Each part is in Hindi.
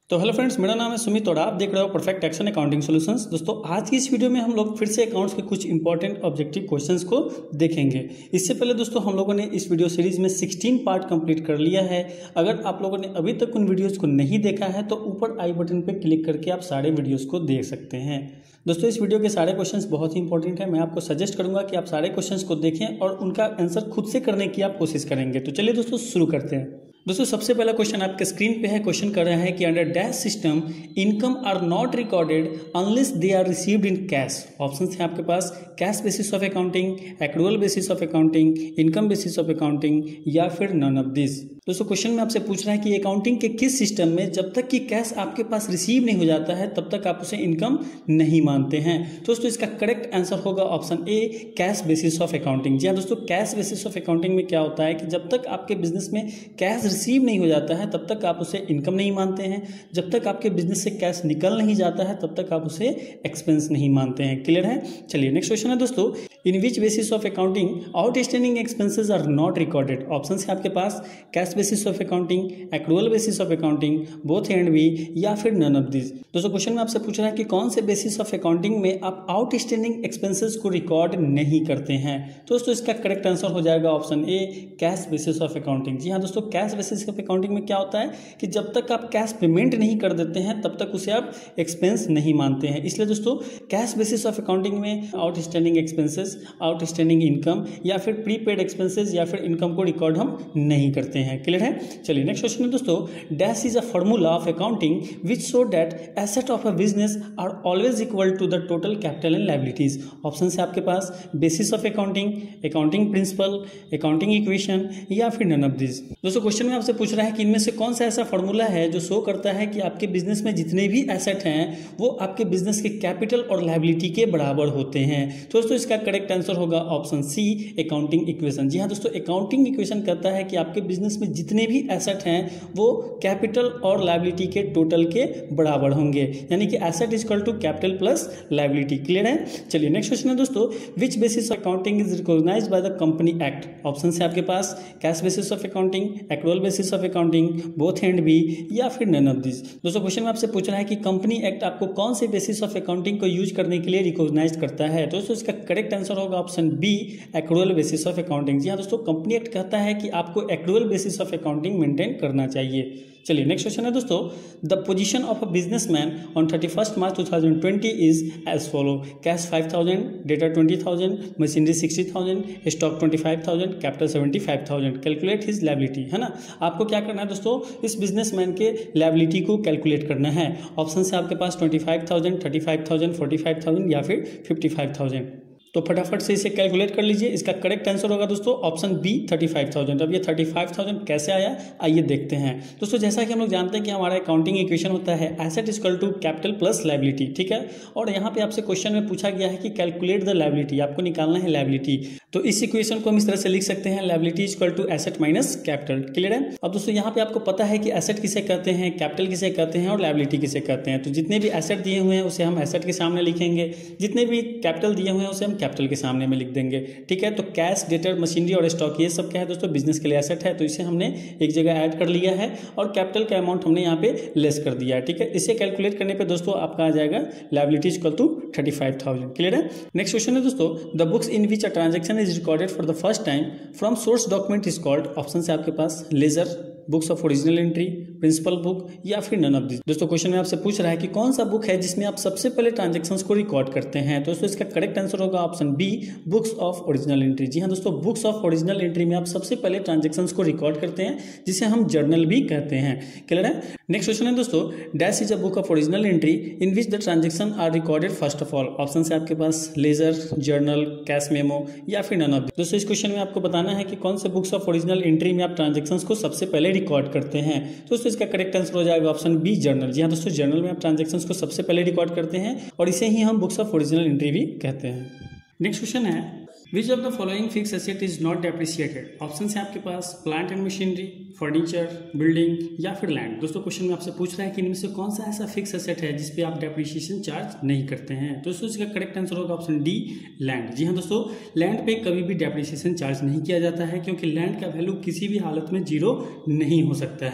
तो हेलो फ्रेंड्स, मेरा नाम है सुमित और आप देख रहे हो परफेक्ट एक्शन अकाउंटिंग सॉल्यूशंस। दोस्तों, आज की इस वीडियो में हम लोग फिर से अकाउंट्स के कुछ इंपॉर्टेंट ऑब्जेक्टिव क्वेश्चंस को देखेंगे। इससे पहले दोस्तों हम लोगों ने इस वीडियो सीरीज में 16 पार्ट कंप्लीट कर लिया है। अगर आप लोगों ने अभी तक उन वीडियोज़ को नहीं देखा है तो ऊपर आई बटन पर क्लिक करके आप सारे वीडियोज़ को देख सकते हैं। दोस्तों, इस वीडियो के सारे क्वेश्चंस बहुत ही इंपॉर्टेंट है। मैं आपको सजेस्ट करूंगा कि आप सारे क्वेश्चंस को देखें और उनका आंसर खुद से करने की आप कोशिश करेंगे। तो चलिए दोस्तों शुरू करते हैं। दोस्तों, सबसे पहला क्वेश्चन आपके स्क्रीन पे है। क्वेश्चन कर रहा है कि under dash system income are not recorded unless they are received in cash. Option है आपके पास cash basis of accounting, accrual basis of accounting, income basis of accounting या फिर नन ऑफ दिस। दोस्तों, क्वेश्चन में आपसे पूछ रहा है कि अकाउंटिंग के किस सिस्टम में जब तक कि कैश आपके पास रिसीव नहीं हो जाता है तब तक आप उसे इनकम नहीं मानते हैं। दोस्तों, इसका करेक्ट आंसर होगा option A, cash basis of accounting. जी हाँ दोस्तों, कैश बेसिस ऑफ अकाउंटिंग में क्या होता है कि जब तक आपके बिजनेस में कैश रिसीव नहीं हो जाता है तब तक आप उसे इनकम नहीं मानते हैं। जब तक आपके बिजनेस से कैश निकल नहीं जाता है तब तक आप उसे एक्सपेंस नहीं मानते हैं। क्लियर है? चलिए नेक्स्ट क्वेश्चन है दोस्तों, in which basis of accounting outstanding expenses are not recorded. Option है आपके पास cash basis of accounting, accrual basis of accounting, both and B या फिर नन ऑफ दिस। दोस्तों, क्वेश्चन में आपसे पूछ रहा है कि कौन से बेसिस ऑफ अकाउंटिंग में आप आउटस्टैंडिंग एक्सपेंसेस को रिकॉर्ड नहीं करते हैं। दोस्तों, इसका करेक्ट आंसर हो जाएगा option A, cash basis of accounting. जी हाँ दोस्तों, कैश बेसिस ऑफ अकाउंटिंग में क्या होता है कि जब तक आप कैश पेमेंट नहीं कर देते हैं तब तक उसे आप एक्सपेंस नहीं मानते हैं। इसलिए दोस्तों, कैश बेसिस ऑफ अकाउंटिंग में आउटस्टैंडिंग एक्सपेंसेस, आउटस्टैंडिंग इनकम या फिर प्रीपेड एक्सपेंसेस या फिर इनकम को रिकॉर्ड हम नहीं करते हैं। क्लियर है? चलिए नेक्स्ट क्वेश्चन है दोस्तों, dash is a formula of accounting which show that asset of a business are always equal to the total capital and liabilities. Option है आपके पास basis of accounting, accounting principle, accounting equation या फिर नन ऑफ दिस। दोस्तों, क्वेश्चन में आपसे पूछ रहा है कि इनमें से कौन सा ऐसा फॉर्मूला है जो शो करता है कि आपके बिजनेस में जितने भी एसेट हैं वो आपके बिजनेस के कैपिटल और लायबिलिटी के बराबर होते हैं। तो दोस्तों, इसका करेक्ट आंसर होगा ऑप्शन सी, अकाउंटिंग इक्वेशन। जी हाँ दोस्तों, अकाउंटिंग इक्वेशन कहता है कि आपके बिजनेस में जितने भी एसेट हैं वो कैपिटल और लायबिलिटी के टोटल के बराबर होंगे, यानी कि asset is equal to capital plus liability. Clear है? चलिए नेक्स्ट क्वेश्चन है दोस्तों, which basis of accounting is recognized by the company act. Option है आपके पास cash basis of accounting, accrual basis of accounting, both and B या फिर नन ऑफ दिस। दोस्तों, क्वेश्चन में आपसे पूछ रहा है कि कंपनी एक्ट आपको कौन से बेसिस ऑफ अकाउंटिंग को यूज करने के लिए रिकॉग्नाइज करता है। दोस्तों, इसका करेक्ट आंसर होगा option B, accrual basis of accounting. जी हाँ दोस्तों, कंपनी एक्ट कहता है कि आपको accrual basis of accounting maintain करना चाहिए। चलिए नेक्स्ट क्वेश्चन है दोस्तों, the position of a businessman on 31 March 2020 is as follow. Cash 5000, debtor 20000, machinery 60000, stock 25000, capital 75000। Calculate his liability. है ना? आपको क्या करना है दोस्तों, इस बिजनेसमैन के लायबिलिटी को कैलकुलेट करना है। ऑप्शन है आपके पास 25000, 35000, 45000 या फिर 55000। तो फटाफट से इसे कैलकुलेट कर लीजिए। इसका करेक्ट आंसर होगा दोस्तों ऑप्शन बी, 35000। अब ये 35000 कैसे आया, आइए देखते हैं। दोस्तों, जैसा कि हम लोग जानते हैं कि हमारा अकाउंटिंग इक्वेशन होता है asset equal to capital plus liability. ठीक है? और यहाँ पे आपसे क्वेश्चन में पूछा गया है कि कैलकुलेट द लायबिलिटी, आपको निकालना है लायबिलिटी। तो इस इक्वेशन को हम इस तरह से लिख सकते हैं, liability equal to asset minus capital. Clear है? अब दोस्तों, यहाँ पे आपको पता है कि एसेट किसे कहते हैं, कैपिटल किसे कहते हैं और लायबिलिटी किसे कहते हैं। तो जितने भी एसेट दिए हुए हैं उसे हम एसेट के सामने लिखेंगे, जितने भी कैपिटल दिए हुए हैं उसे हम कैपिटल के सामने में लिख देंगे। ठीक है? तो कैश, डेटर, मशीनरी और स्टॉक ये सब क्या है दोस्तों, बिजनेस के लिए एसेट है। तो इसे हमने एक जगह ऐड कर लिया है और कैपिटल का अमाउंट हमने यहाँ पे लेस कर दिया है। ठीक है? इसे कैलकुलेट करने पे दोस्तों आपका आ जाएगा लायबिलिटी इक्वल टू 35000। क्लियर है? नेक्स्ट क्वेश्चन है दोस्तों, the books in which a transaction is recorded for the first time from source document is called. Option है आपके पास ledger, books of original entry, principal book या फिर नन ऑफ दिस। दोस्तों, क्वेश्चन में आपसे पूछ रहा है कि कौन सा बुक है जिसमें आप सबसे पहले ट्रांजैक्शंस को रिकॉर्ड करते हैं। दोस्तों, इसका करेक्ट आंसर होगा option B, books of original entry. जी हाँ दोस्तों, बुक्स ऑफ ओरिजिनल एंट्री में आप सबसे पहले ट्रांजैक्शंस को रिकॉर्ड करते हैं, जिसे हम जर्नल भी कहते हैं। क्लियर है? नेक्स्ट क्वेश्चन है दोस्तों, dash is a book of original entry in which the transaction are recorded first of all. Option है आपके पास लेजर, जर्नल, कैश मेमो या फिर नन ऑफ दिस। दोस्तों, इस क्वेश्चन में आपको बताना है कि कौन से बुक्स ऑफ ओरिजिनल एंट्री में आप ट्रांजैक्शंस को सबसे पहले रिकॉर्ड करते हैं। दोस्तों, इसका करेक्ट आंसर हो जाएगा ऑप्शन बी, जर्नल। जी हाँ दोस्तों, जर्नल में आप ट्रांजैक्शंस को सबसे पहले रिकॉर्ड करते हैं और इसे ही हम बुक्स ऑफ ओरिजिनल एंट्री भी कहते हैं। नेक्स्ट क्वेश्चन है, which of the following fix asset is not depreciated. Option है आपके पास plant and machinery, furniture, building या फिर लैंड। दोस्तों, क्वेश्चन में आपसे पूछ रहा है कि इनमें से कौन सा ऐसा फिक्स एसेट है जिसपे आप डेप्रिसिएशन चार्ज नहीं करते हैं। दोस्तों, इसका करेक्ट आंसर होगा ऑप्शन डी, लैंड। जी हाँ दोस्तों, लैंड पे कभी भी डेप्रिसिएशन चार्ज नहीं किया जाता है क्योंकि लैंड का वैल्यू किसी भी हालत में जीरो नहीं हो सकता है।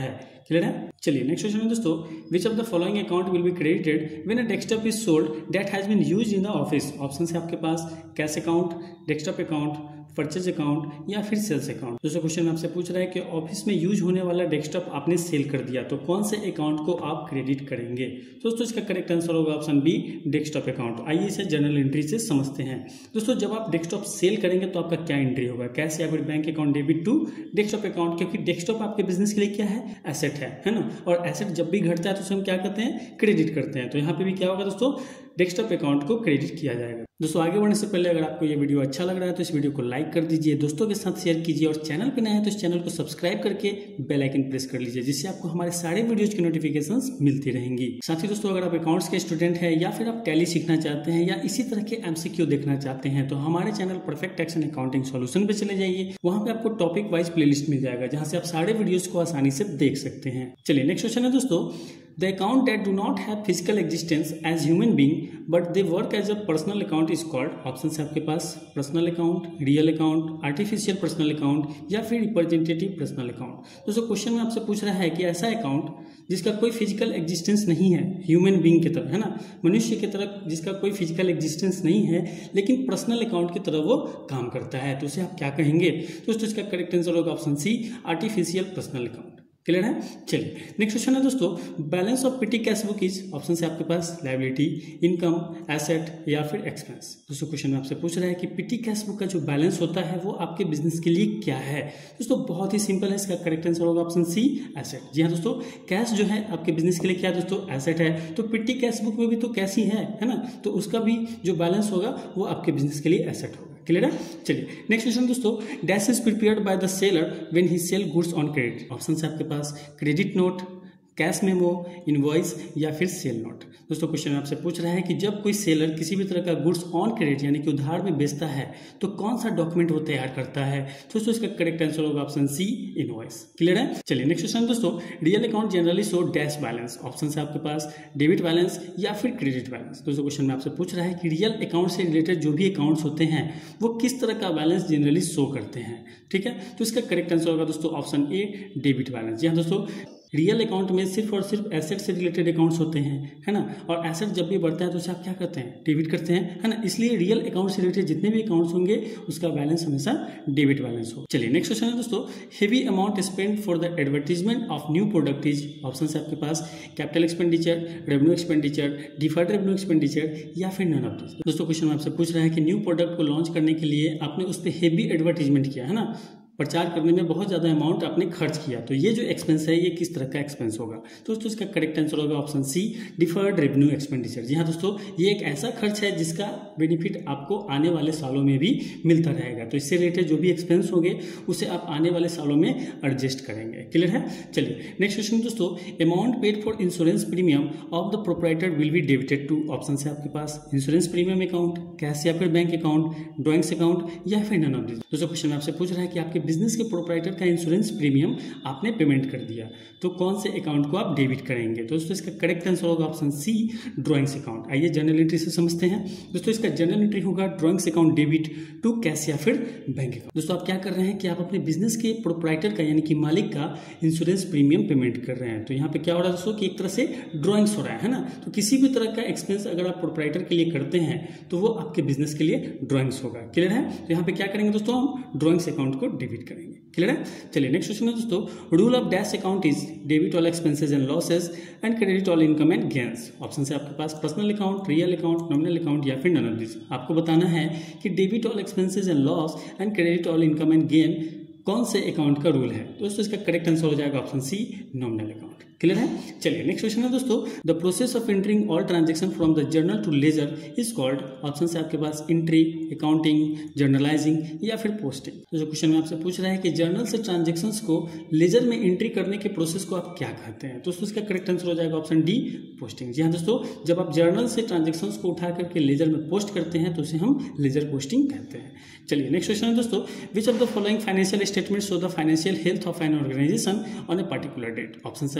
क्लियर है। चलिए नेक्स्ट क्वेश्चन है दोस्तों, which of the following account will be credited when a desktop is sold that has been used in the office. Option है आपके पास cash account, desktop account, purchase account या फिर सेल्स अकाउंट। दोस्तों क्वेश्चन में आपसे पूछ रहा है कि ऑफिस में यूज होने वाला डेस्कटॉप आपने सेल कर दिया तो कौन से अकाउंट को आप क्रेडिट करेंगे। दोस्तों इसका करेक्ट आंसर होगा ऑप्शन बी, डेस्कटॉप अकाउंट। आइए इसे जर्नल एंट्री से समझते हैं। दोस्तों जब आप डेस्कटॉप सेल करेंगे तो आपका क्या एंट्री होगा, कैश या फिर bank account debit to desktop account, क्योंकि डेस्कटॉप आपके बिजनेस के लिए क्या है, एसेट है ना। और एसेट जब भी घटता है तो उसे हम क्या करते हैं, क्रेडिट करते हैं। तो यहाँ पे भी क्या होगा दोस्तों, डेस्कटॉप अकाउंट को क्रेडिट किया जाएगा। दोस्तों आगे बढ़ने से पहले अगर आपको ये वीडियो अच्छा लग रहा है तो इस वीडियो को लाइक कर दीजिए, दोस्तों के साथ शेयर कीजिए और चैनल पे नए हैं तो इस चैनल को सब्सक्राइब करके बेल आइकन प्रेस कर लीजिए, जिससे आपको हमारे सारे वीडियोज की नोटिफिकेशंस मिलती रहेंगी। साथ ही दोस्तों अगर आप अकाउंट्स के स्टूडेंट हैं या फिर आप टैली सीखना चाहते हैं या इसी तरह के एमसीक्यू देखना चाहते हैं तो हमारे channel perfect tax and accounting solution पे चले जाइए। वहां पे आपको टॉपिक वाइज प्लेलिस्ट मिल जाएगा जहां से आप सारे वीडियोज को आसानी से देख सकते हैं। चलिए नेक्स्ट क्वेश्चन है दोस्तों, The account that do not have physical existence as human being but they work as a personal account is called। Option है आपके पास personal account, real account, artificial personal account या फिर रिप्रेजेंटेटिव पर्सनल अकाउंट। दोस्तों क्वेश्चन में आपसे पूछ रहा है कि ऐसा अकाउंट जिसका कोई फिजिकल एग्जिस्टेंस नहीं है, ह्यूमन बीइंग की तरह, है ना, मनुष्य की तरह जिसका कोई फिजिकल एग्जिस्टेंस नहीं है लेकिन पर्सनल अकाउंट की तरह वो काम करता है, तो उसे आप क्या कहेंगे। दोस्तों इसका करेक्ट आंसर होगा option C, artificial personal account. Clear है। चलिए नेक्स्ट क्वेश्चन है दोस्तों, balance of petty cash book is. Option है आपके पास लायबिलिटी, इनकम, एसेट या फिर एक्सपेंस। दोस्तों क्वेश्चन में आपसे पूछ रहा है कि पेटी कैश बुक का जो बैलेंस होता है वो आपके बिजनेस के लिए क्या है। दोस्तों बहुत ही सिंपल है, इसका करेक्ट आंसर होगा ऑप्शन सी, एसेट। जी हाँ दोस्तों, कैश जो है आपके बिजनेस के लिए क्या है दोस्तों, एसेट है। तो पेटी कैश बुक में भी तो कैश ही है ना, तो उसका भी जो बैलेंस होगा वो आपके बिजनेस के लिए एसेट होगा। क्लियर है। चलिए नेक्स्ट क्वेश्चन दोस्तों, dash is prepared by the seller when he sell goods on credit. Option है आपके पास credit note, cash memo, invoice या फिर सेल नोट। दोस्तों क्वेश्चन में आपसे पूछ रहा है कि जब कोई सेलर किसी भी तरह का गुड्स ऑन क्रेडिट यानी कि उधार में बेचता है तो कौन सा डॉक्यूमेंट वो तैयार करता है। दोस्तों इसका करेक्ट आंसर होगा ऑप्शन सी, इनवॉइस। क्लियर है। चलिए नेक्स्ट क्वेश्चन दोस्तों, real account generally show dash balance. Option है आपके पास डेबिट बैलेंस या फिर क्रेडिट बैलेंस। दोस्तों क्वेश्चन में आपसे पूछ रहा है कि रियल अकाउंट से रिलेटेड जो भी अकाउंट्स होते हैं वो किस तरह का बैलेंस जनरली शो करते हैं। ठीक है, तो इसका करेक्ट आंसर होगा दोस्तों ऑप्शन ए, डेबिट बैलेंस। जी हाँ दोस्तों, रियल अकाउंट में सिर्फ और सिर्फ एसेट से रिलेटेड अकाउंट्स होते हैं, है ना, और एसेट जब भी बढ़ता है तो उसे आप क्या करते हैं, डेबिट करते हैं, है ना। इसलिए रियल अकाउंट से रिलेटेड जितने भी अकाउंट्स होंगे उसका बैलेंस हमेशा डेबिट बैलेंस हो। चलिए नेक्स्ट क्वेश्चन है दोस्तों, heavy amount spend for the advertisement of new product is. Option है आपके पास capital expenditure, revenue expenditure, deferred revenue expenditure या फिर नन ऑफ दिस। दोस्तों क्वेश्चन में आपसे पूछ रहा है कि न्यू प्रोडक्ट को लॉन्च करने के लिए आपने उस पर हेवी एडवर्टीजमेंट किया, है ना, प्रचार करने में बहुत ज़्यादा अमाउंट आपने खर्च किया, तो ये जो एक्सपेंस है ये किस तरह का एक्सपेंस होगा। तो दोस्तों इसका करेक्ट आंसर होगा option C, deferred revenue expenditure. जी हाँ दोस्तों, ये एक ऐसा खर्च है जिसका बेनिफिट आपको आने वाले सालों में भी मिलता रहेगा, तो इससे रिलेटेड जो भी एक्सपेंस होंगे उसे आप आने वाले सालों में एडजस्ट करेंगे। क्लियर है। चलिए नेक्स्ट क्वेश्चन दोस्तों, amount paid for insurance premium of the proprietor will be debited to. Option है आपके पास इंश्योरेंस प्रीमियम अकाउंट, कैश या फिर बैंक अकाउंट, ड्रॉइंग्स अकाउंट या फिर नन ऑफ दिस। दोस्तों क्वेश्चन में आपसे पूछ रहा है कि आपके बिजनेस के प्रोप्राइटर का इंश्योरेंस प्रीमियम आपने पेमेंट कर दिया तो कौन से अकाउंट को आप डेबिट करेंगे। तो दोस्तों इसका करेक्ट आंसर होगा ऑप्शन सी, ड्रॉइंग्स अकाउंट। आइए जर्नल एंट्री से समझते हैं। दोस्तों इसका जर्नल एंट्री होगा drawings account debit to cash या फिर बैंक अकाउंट। दोस्तों आप क्या कर रहे हैं कि आप अपने बिजनेस के प्रोप्राइटर का यानी कि मालिक का इंश्योरेंस प्रीमियम पेमेंट कर रहे हैं। तो यहाँ पे क्या हो रहा है दोस्तों कि एक तरह से ड्रॉइंग्स हो रहा है ना, तो किसी भी तरह का एक्सपेंस अगर आप प्रोप्राइटर के लिए करते हैं तो वो आपके बिजनेस के लिए ड्रॉइंग्स होगा। क्लियर है। तो यहाँ पे क्या करेंगे दोस्तों, हम ड्रॉइंग्स अकाउंट को डेबिट करेंगे। क्लियर है। चलिए नेक्स्ट क्वेश्चन है दोस्तों, rule of dash account is debit all expenses and losses and credit all income and gains. Option है आपके पास personal account, real account, nominal account या फिर नन ऑफ दिस। आपको बताना है कि debit all expenses and loss and credit all income and gain कौन से अकाउंट का रूल है। दोस्तों इसका करेक्ट आंसर हो जाएगा option C, nominal account. Clear है। चलिए नेक्स्ट क्वेश्चन है दोस्तों, the process of entering all transaction from the journal to ledger is called. Option है आपके पास एंट्री, अकाउंटिंग, जर्नलाइजिंग या फिर पोस्टिंग। तो क्वेश्चन में आपसे पूछ रहा है कि जर्नल से ट्रांजैक्शंस को लेजर में एंट्री करने के प्रोसेस को आप क्या कहते हैं। दोस्तों इसका करेक्ट आंसर हो जाएगा ऑप्शन डी, पोस्टिंग। जी हाँ दोस्तों, जब आप जर्नल से ट्रांजैक्शंस को उठा करके लेजर में पोस्ट करते हैं तो उसे हम लेजर पोस्टिंग कहते हैं। चलिए नेक्स्ट क्वेश्चन है दोस्तों, which of the following financial statement show the financial health of an organization on a particular date. Option है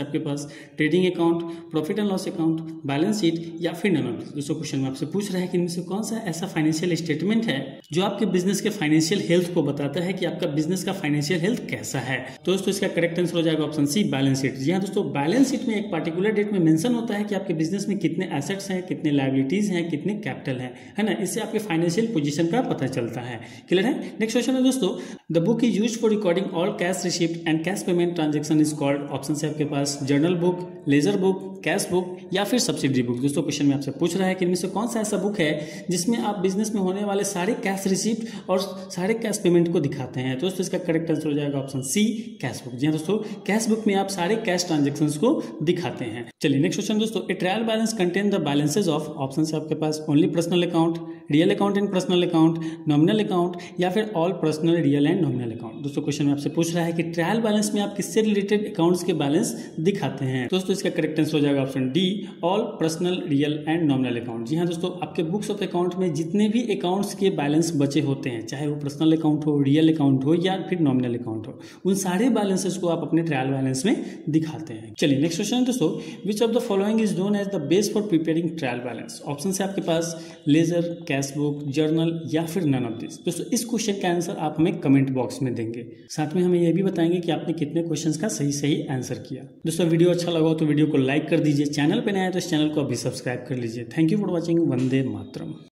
आपके पास trading account, profit and loss account, balance sheet या फिर नन ऑफ दिस। दोस्तों क्वेश्चन में आपसे पूछ रहा है कि इनमें से कौन सा ऐसा फाइनेंशियल स्टेटमेंट है जो आपके बिजनेस के फाइनेंशियल हेल्थ को बताता है कि आपका बिजनेस का फाइनेंशियल हेल्थ कैसा है। तो दोस्तों इसका करेक्ट आंसर हो जाएगा ऑप्शन सी, बैलेंस शीट। जी हाँ दोस्तों, बैलेंस शीट में एक पर्टिकुलर डेट में मेंशन होता है कि आपके बिजनेस में कितने एसेट्स हैं, कितने लायबिलिटीज हैं, कितने कैपिटल है ना। इससे आपके फाइनेंशियल पोजीशन का पता चलता है। क्लियर है। नेक्स्ट क्वेश्चन है दोस्तों, the book is used for recording all cash receipt and cash payment transaction is called. Option है आपके पास journal book, ledger book, cash book या फिर सब्सिडरी बुक। दोस्तों क्वेश्चन में आपसे पूछ रहा है कि इनमें से कौन सा ऐसा बुक है जिसमें आप बिजनेस में होने वाले सारे कैश रिसीप्ट और सारे कैश पेमेंट को दिखाते हैं। तो दोस्तों इसका करेक्ट आंसर हो जाएगा ऑप्शन सी, कैश बुक। जी हाँ दोस्तों, कैश बुक में आप सारे कैश ट्रांजैक्शंस को दिखाते हैं। चलिए नेक्स्ट क्वेश्चन दोस्तों, a trial balance contain the balances of. Option है आपके पास only personal account, real account and personal account, nominal account या फिर all personal, real and nominal account. दोस्तों क्वेश्चन में आपसे पूछ रहा है कि ट्रायल बैलेंस में आप किससे रिलेटेड अकाउंट्स के बैलेंस दिखाते हैं। दोस्तों इसका करेक्ट आंसर हो जाएगा option D, all personal, real and nominal account. जी हाँ दोस्तों, आपके बुक्स ऑफ अकाउंट में जितने भी अकाउंट्स के बैलेंस बचे होते हैं, चाहे वो पर्सनल अकाउंट हो, रियल अकाउंट हो या फिर नॉमिनल अकाउंट हो, उन सारे बैलेंसेस को आप अपने ट्रायल बैलेंस में दिखाते हैं। चलिए नेक्स्ट क्वेश्चन दोस्तों, which of the following is known as the base for preparing trial balance. Option है आपके पास लेजर, कैश बुक, जर्नल या फिर नन ऑफ दिस। दोस्तों इस क्वेश्चन का आंसर आप हमें कमेंट बॉक्स में देंगे, साथ में हमें यह भी बताएंगे कि आपने कितने क्वेश्चंस का सही आंसर किया। दोस्तों वीडियो अच्छा लगा हो तो वीडियो को लाइक कर दीजिए, चैनल पे नया है तो इस चैनल को अभी सब्सक्राइब कर लीजिए। Thank you for watching. वंदे मातरम।